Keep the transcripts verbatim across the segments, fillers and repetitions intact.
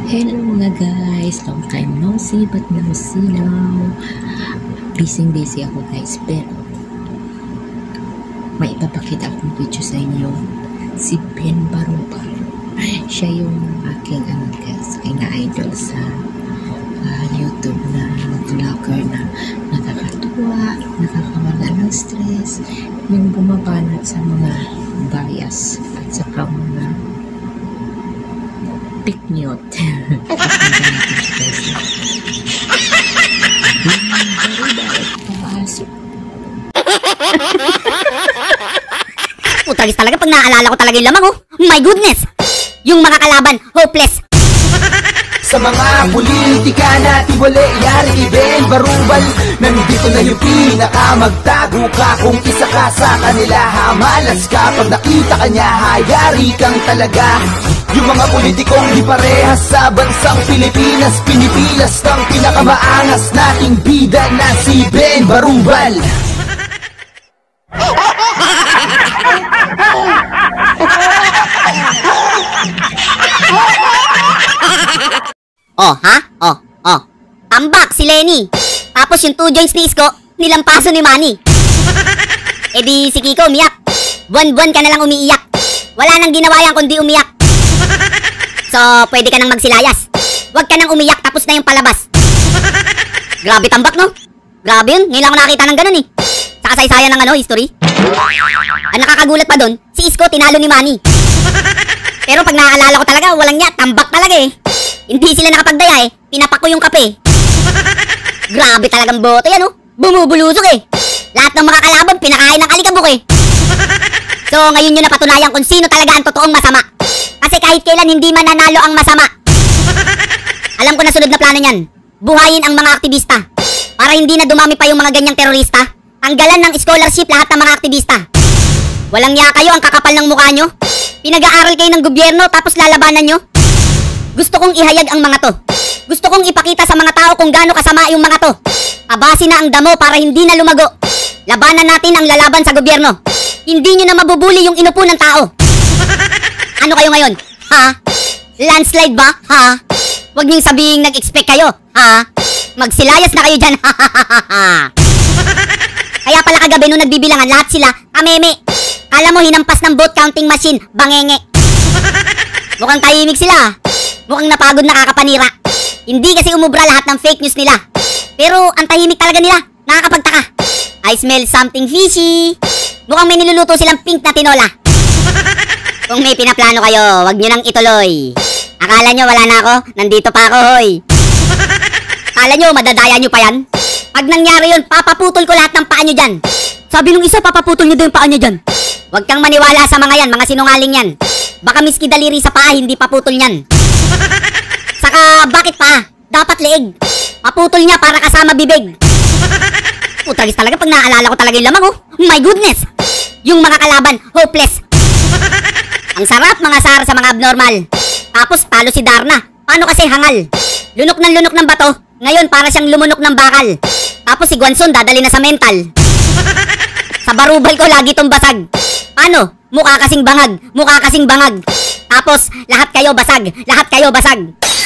Hello mga guys, long time no see but no see now. Busy busy ako guys, pero may ipapakita akong video sa inyo. Si Ben Barubal, siya yung aking ano guys, ay na-idol sa uh, YouTube na vlogger na nakakatuwa, nakakawala ng stress, yung bumabanat sa mga bias at saka mga pick mute. Putragis talaga pag naaalala ko talaga yung lamang, oh. My goodness! Yung mga kalaban, hopeless. Sa mga politika na tiwala, yari kay Ben Barubal. Nandito na yung pinakamagtago ka. Kung isa ka sa kanila, hamalas ka. Pag nakita ka niya, hayari kang talaga. Yung mga politikong di parehas sa bansang Pilipinas, pinipilas ng pinakamaangas nating bida na si Ben Barubal. Oh, ha? Oh, oh. Tambak si Lenny. Tapos yung two joints ni Isko, nilampaso ni Manny. E di si Kiko umiyak. Buwan-buwan ka na lang umiiyak. Wala nang ginawa yan kundi umiyak. So, pwede ka nang magsilayas. Huwag ka nang umiyak tapos na yung palabas. Grabe tambak, no? Grabe yun. Ngayon lang ako nakakita ng ganun eh. Sa kasaysayan ng ano, history. Ang nakakagulat pa doon, si Isko tinalo ni Manny. Pero pag naaalala ko talaga, walang niya, tambak talaga eh. Hindi sila nakapagdaya eh, pinapako yung kape. Grabe talagang boto yan, oh. Bumubulusok eh. Lahat ng mga kalaban, pinakain ng alikabok eh. So ngayon nyo napatunayan kung sino talaga ang totoong masama. Kasi kahit kailan hindi mananalo ang masama. Alam ko na sunod na plano niyan. Buhayin ang mga aktivista. Para hindi na dumami pa yung mga ganyang terorista. Tanggalan ng scholarship lahat ng mga aktivista. Walang niya kayo, ang kakapal ng mukha nyo. Pinag-aaral kayo ng gobyerno tapos lalabanan nyo. Gusto kong ihayag ang mga to. Gusto kong ipakita sa mga tao kung gaano kasama yung mga to. Abasi na ang damo para hindi na lumago. Labanan natin ang lalaban sa gobyerno. Hindi nyo na mabubuli yung inupo ng tao. Ano kayo ngayon? Ha? Landslide ba? Ha? Huwag niyong sabihing nag-expect kayo. Ha? Magsilayas na kayo dyan. Kaya pala kagabi nung nagbibilangan lahat sila kameme. Kala mo hinampas ng vote counting machine. Bangenge. Mukhang tahimik sila. Mukhang napagod na kakapanira. Hindi kasi umubra lahat ng fake news nila. Pero ang tahimik talaga nila. Nakakapagtaka. I smell something fishy. Mukhang may niluluto silang pink na tinola. Kung may pinaplano kayo, wag nyo nang ituloy. Akala nyo wala na ako? Nandito pa ako, hoy. Akala nyo madadaya nyo pa yan? Pag nangyari yun, papaputol ko lahat ng paa nyo dyan. Sabi nung isa, papaputol nyo din yung paa nyo dyan. Huwag kang maniwala sa mga yan, mga sinungaling yan. Baka miski daliri sa paa, hindi paputol yan. Saka, bakit pa? Dapat leeg. Paputol niya para kasama bibig. Putragis talaga pag naaalala ko talaga yung lamang, oh. My goodness! Yung mga kalaban, hopeless. Ang sarap mga sar sa mga abnormal. Tapos talo si Darna. Paano kasi hangal? Lunok ng lunok ng bato. Ngayon para siyang lumunok ng bakal. Tapos si Guanzon dadali na sa mental. Sa Barubal ko lagi tong basag. Paano? Mukha kasing bangag. Mukha kasing bangag. Tapos lahat kayo basag. Lahat kayo basag.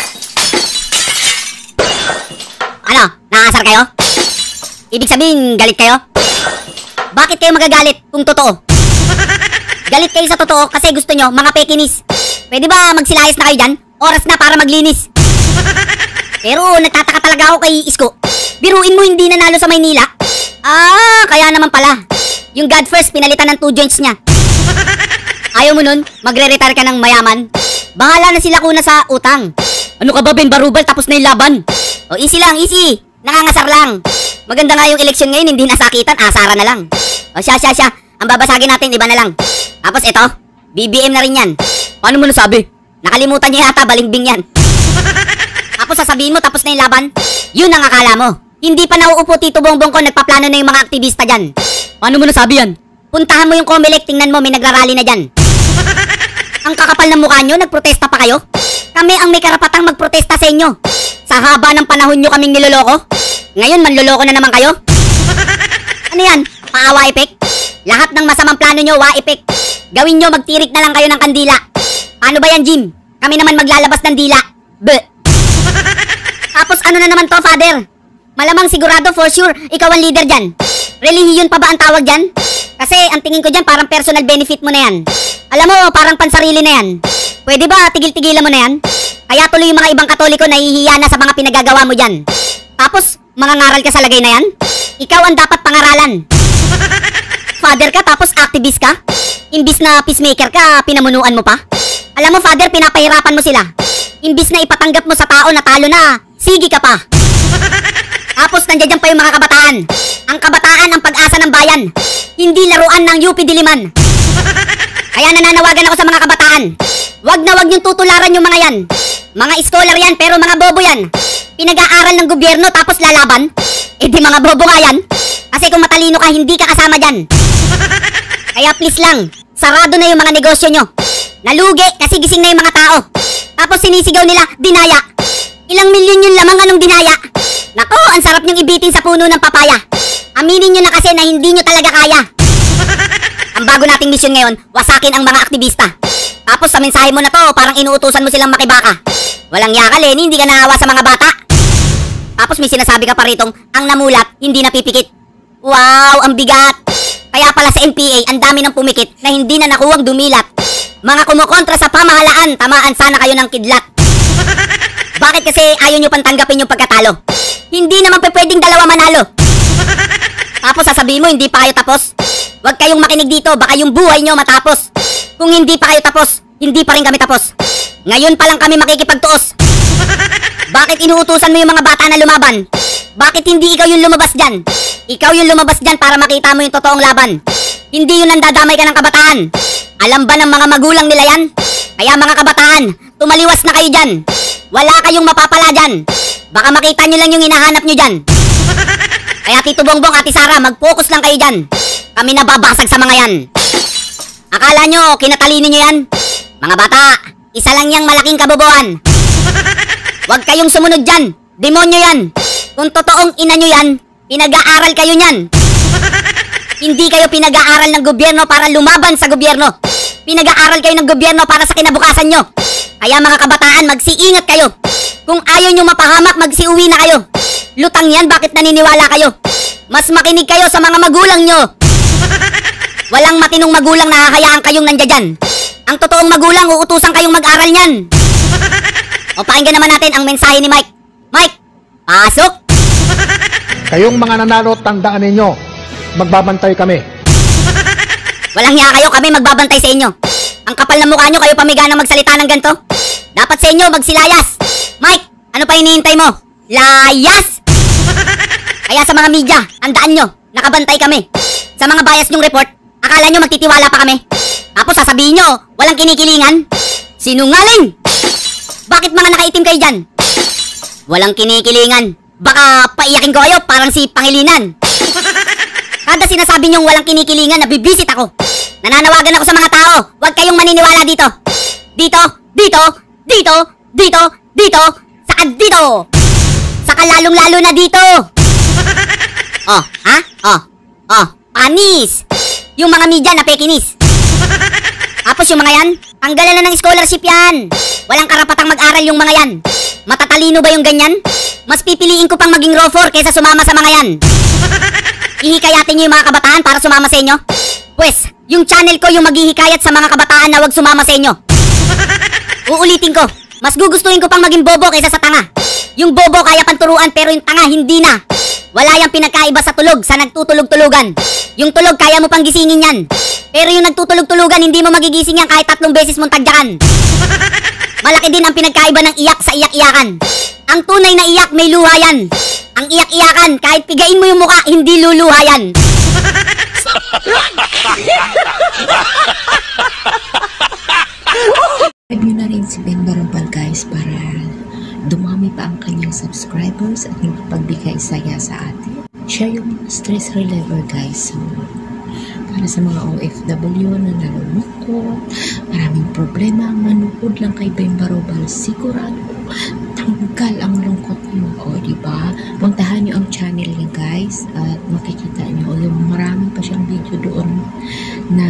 Ano? Naasar kayo? Ibig sabihin galit kayo? Bakit kayo magagalit kung totoo? Galit kayo sa totoo kasi gusto nyo mga pekinis. Pwede ba magsilayas na kayo dyan? Oras na para maglinis. Pero nagtataka talaga ako kay Isko. Biruin mo hindi nanalo sa Maynila. Ah, kaya naman pala. Yung God First pinalitan ng two joints niya. Ayaw mo nun? Magre-retire ka ng mayaman? Bahala na sila kuna sa utang. Ano ka ba Ben Barubal tapos na yung laban? O easy lang, easy. Nangangasar lang. Maganda nga yung eleksyon ngayon, hindi nasakitan, asara na lang. O siya, siya, siya. Ang babasagin natin, iba na lang. Tapos ito, B B M na rin yan. Paano mo nasabi? Nakalimutan niya yata, balimbing yan. Tapos sasabihin mo, tapos na yung laban. Yun ang akala mo. Hindi pa nauupo Tito Bongbong ko, nagpaplano na yung mga aktivista dyan. Paano mo nasabi yan? Puntahan mo yung Comelec, tingnan mo, may nagrarally na dyan. Ang kakapal ng mukha nyo, nagprotesta pa kayo? Kami ang may karapatang magprotesta sa inyo. Sa haba ng panahon nyo kaming niloloko. Ngayon, manloloko na naman kayo? Ano yan? Paawa effect? Lahat ng masamang plano nyo, wa effect. Gawin nyo, magtirik na lang kayo ng kandila. Paano ba yan, Jim? Kami naman maglalabas ng dila. Be. Tapos ano na naman to, Father? Malamang sigurado for sure, ikaw ang leader dyan. Relihiyon pa ba ang tawag dyan? Kasi ang tingin ko dyan parang personal benefit mo na yan. Alam mo, parang pansarili na yan. Pwede ba tigil-tigilan mo na yan? Kaya tuloy yung mga ibang Katoliko nahihiya na sa mga pinagagawa mo dyan. Tapos, mga ngaral ka sa lagay na yan? Ikaw ang dapat pangaralan. Father ka tapos activist ka? Imbis na peacemaker ka, pinamunuan mo pa? Alam mo, Father, pinapahirapan mo sila. Imbis na ipatanggap mo sa tao na talo na, sige ka pa. Tapos nandiyan pa yung mga kabataan. Ang kabataan ang pag-asa ng bayan. Hindi laruan ng U P Diliman. Kaya nananawagan ako sa mga kabataan. Wag na wag niyong tutularan yung mga yan. Mga scholar yan pero mga bobo yan. Pinag-aaral ng gobyerno tapos lalaban. Eh di mga bobo nga yan. Kasi kung matalino ka, hindi ka kasama dyan. Kaya please lang, sarado na yung mga negosyo nyo. Nalugi kasi gising na yung mga tao. Tapos sinisigaw nila, dinaya. Ilang milyon yun lamang, anong dinaya? Nako, ang sarap nyong ibitin sa puno ng papaya. Aminin nyo na kasi na hindi nyo talaga kaya. Ang bago nating misyon ngayon, wasakin ang mga aktivista. Tapos sa mensahe mo na to, parang inuutusan mo silang makibaka. Walang yaka, Lenny, hindi ka naawa sa mga bata. Tapos may sinasabi ka pa ritong, ang namulat, hindi napipikit. Wow, ang bigat. Kaya pala sa N P A, ang dami ng pumikit na hindi na nakuwang dumilat. Mga kumukontra sa pamahalaan, tamaan sana kayo ng kidlat. Bakit kasi ayaw nyo pang tanggapin yung pagkatalo? Hindi naman pa pwedeng dalawa manalo. Tapos sasabihin mo, hindi pa kayo tapos? Huwag kayong makinig dito, baka yung buhay nyo matapos. Kung hindi pa kayo tapos, hindi pa rin kami tapos. Ngayon pa lang kami makikipagtuos. Bakit inuutusan mo yung mga bata na lumaban? Bakit hindi ikaw yung lumabas dyan? Ikaw yung lumabas dyan para makita mo yung totoong laban. Hindi yung nandadamay ka ng kabataan. Alam ba ng mga magulang nila yan? Kaya mga kabataan, tumaliwas na kayo dyan. Wala kayong mapapala dyan. Baka makita nyo lang yung hinahanap nyo dyan. Kaya Tito Bongbong, Ate Sara, mag-focus lang kayo dyan. Kami nababasag sa mga yan. Akala nyo, kinatalino nyo yan? Mga bata, isa lang yang malaking kabobohan. Huwag kayong sumunod dyan. Demonyo yan. Kung totoong ina nyo yan, pinag-aaral kayo nyan. Hindi kayo pinag-aaral ng gobyerno para lumaban sa gobyerno. Pinag-aaral kayo ng gobyerno para sa kinabukasan nyo. Kaya mga kabataan, magsiingat kayo. Kung ayaw nyo mapahamak, magsiuwi na kayo. Lutang yan, bakit naniniwala kayo? Mas makinig kayo sa mga magulang nyo. Walang matinong magulang na hahayaan kayong nandiyan. Ang totoong magulang, uutusan kayong mag-aral nyan. O pakinggan naman natin ang mensahe ni Mike. Mike, pasok! Kayong mga nanalo, tandaan ninyo, magbabantay kami. Walang hiya kayo, kami magbabantay sa inyo. Ang kapal na mukha nyo, kayo pamiganang magsalita ng ganito. Dapat sa inyo, magsilayas. Mike, ano pa hinihintay mo? Layas! Kaya sa mga media, tandaan nyo, nakabantay kami. Sa mga bias nyong report, akala nyo magtitiwala pa kami. Tapos sasabihin nyo, walang kinikilingan. Sinungaling! Bakit mga nakaitim kayo dyan? Walang kinikilingan. Baka paiyakin ko kayo parang si Pangilinan. Kada sinasabi nyong walang kinikilingan, nabibisit ako. Nananawagan ako sa mga tao, huwag kayong maniniwala dito. Dito, dito, dito, dito, dito, saka dito. Saka lalong-lalo na dito. Oh, ha? Oh, oh, panis. Yung mga media na pekinis. Tapos yung mga yan, tanggalan na ng scholarship yan. Walang karapatang mag-aral yung mga yan. Matatalino ba yung ganyan? Mas pipiliin ko pang maging raw four kaysa sumama sa mga yan. Ihikayatin nyo yung mga kabataan para sumama sa inyo? Pwes, yung channel ko yung maghihikayat sa mga kabataan na wag sumama sa inyo. Uulitin ko, mas gugustuhin ko pang maging bobo kaysa sa tanga. Yung bobo kaya panturuan pero yung tanga hindi na. Wala yung pinagkaiba sa tulog sa nagtutulog-tulugan. Yung tulog kaya mo pang gisingin yan. Pero yung nagtutulog-tulugan hindi mo magigising yan kahit tatlong beses mong tagyakan. Malaki din ang pinagkaiba ng iyak sa iyak-iyakan. Ang tunay na iyak may luha yan. Ang iyak-iyakan kahit pigain mo yung mukha hindi luluha yan. Subscribe nyo na rin si Ben Barumpal guys para dumami pa ang kanyang subscribers at magpagbigay saya sa atin. Siya yung stress reliever guys. So, para sa mga O F W na nalulungkot, maraming problema, manood lang kay Ben Barumpal. Sigurado tanggal ang lungkot nyo. O, diba? Puntahan nyo ang channel niya guys at makikita nyo yung marami pa siyang video doon na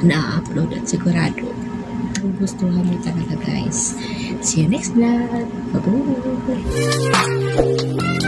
na-upload at sigurado gustuhan mo talaga guys. See you next vlog! Bye-bye.